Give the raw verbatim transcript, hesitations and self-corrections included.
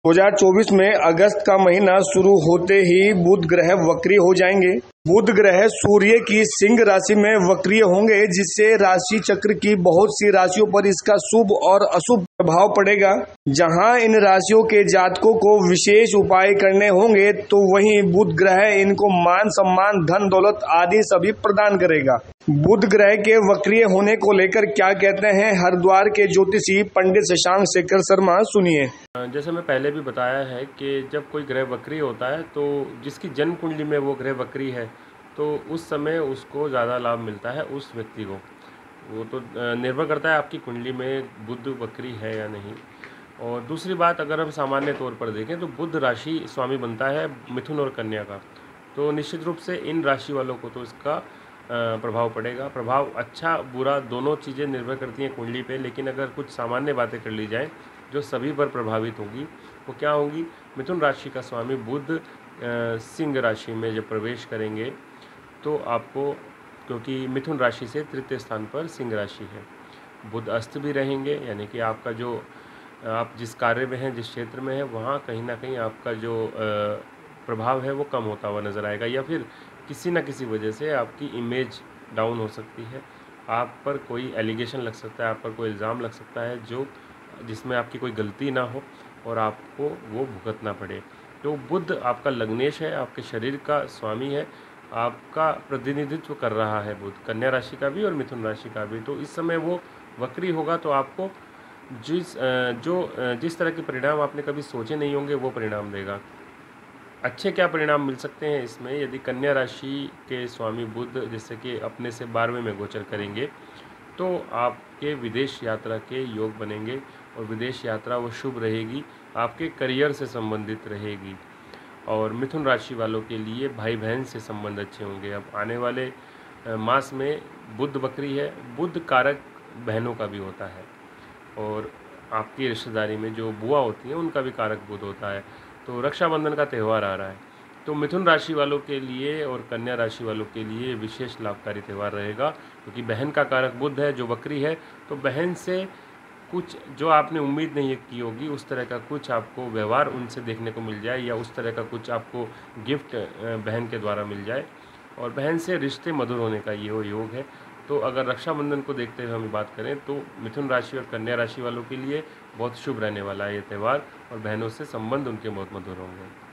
दो हज़ार चौबीस में अगस्त का महीना शुरू होते ही बुध ग्रह वक्री हो जाएंगे। बुध ग्रह सूर्य की सिंह राशि में वक्रीय होंगे, जिससे राशि चक्र की बहुत सी राशियों पर इसका शुभ और अशुभ प्रभाव पड़ेगा। जहां इन राशियों के जातकों को विशेष उपाय करने होंगे, तो वहीं बुध ग्रह इनको मान सम्मान, धन दौलत आदि सभी प्रदान करेगा। बुध ग्रह के वक्रीय होने को लेकर क्या कहते हैं हरिद्वार के ज्योतिषी पंडित शशांक शेखर शर्मा, सुनिए। जैसे मैं पहले भी बताया है कि जब कोई ग्रह वक्री होता है तो जिसकी जन्म कुंडली में वो ग्रह वक्री है तो उस समय उसको ज़्यादा लाभ मिलता है उस व्यक्ति को। वो तो निर्भर करता है आपकी कुंडली में बुध वक्री है या नहीं। और दूसरी बात, अगर हम सामान्य तौर पर देखें तो बुध राशि स्वामी बनता है मिथुन और कन्या का, तो निश्चित रूप से इन राशि वालों को तो इसका प्रभाव पड़ेगा। प्रभाव अच्छा बुरा दोनों चीज़ें निर्भर करती हैं कुंडली पे, लेकिन अगर कुछ सामान्य बातें कर ली जाएँ जो सभी पर प्रभावित होगी, वो क्या होंगी? मिथुन राशि का स्वामी बुध सिंह राशि में जब प्रवेश करेंगे तो आपको, क्योंकि मिथुन राशि से तृतीय स्थान पर सिंह राशि है, बुध अस्त भी रहेंगे, यानी कि आपका जो आप जिस कार्य में हैं, जिस क्षेत्र में हैं, वहाँ कहीं ना कहीं आपका जो प्रभाव है वो कम होता हुआ नज़र आएगा, या फिर किसी न किसी वजह से आपकी इमेज डाउन हो सकती है, आप पर कोई एलिगेशन लग सकता है, आप पर कोई इल्ज़ाम लग सकता है जो जिसमें आपकी कोई गलती ना हो और आपको वो भुगतना पड़े। तो बुध आपका लग्नेश है, आपके शरीर का स्वामी है, आपका प्रतिनिधित्व कर रहा है बुध, कन्या राशि का भी और मिथुन राशि का भी। तो इस समय वो वक्री होगा तो आपको जिस जो जिस तरह के परिणाम आपने कभी सोचे नहीं होंगे वो परिणाम देगा। अच्छे क्या परिणाम मिल सकते हैं इसमें? यदि कन्या राशि के स्वामी बुध जैसे कि अपने से बारहवें में गोचर करेंगे तो आपके विदेश यात्रा के योग बनेंगे, और विदेश यात्रा वो शुभ रहेगी, आपके करियर से संबंधित रहेगी। और मिथुन राशि वालों के लिए भाई बहन से संबंध अच्छे होंगे। अब आने वाले मास में बुध वक्री है, बुध कारक बहनों का भी होता है, और आपकी रिश्तेदारी में जो बुआ होती हैं उनका भी कारक बुध होता है। तो रक्षाबंधन का त्यौहार आ रहा है, तो मिथुन राशि वालों के लिए और कन्या राशि वालों के लिए विशेष लाभकारी त्यौहार रहेगा, क्योंकि बहन का कारक बुध है जो वक्री है। तो बहन से कुछ जो आपने उम्मीद नहीं की होगी उस तरह का कुछ आपको व्यवहार उनसे देखने को मिल जाए, या उस तरह का कुछ आपको गिफ्ट बहन के द्वारा मिल जाए, और बहन से रिश्ते मधुर होने का ये वो योग है। तो अगर रक्षाबंधन को देखते हुए हम बात करें तो मिथुन राशि और कन्या राशि वालों के लिए बहुत शुभ रहने वाला है ये त्यौहार, और बहनों से संबंध उनके बहुत मधुर होंगे।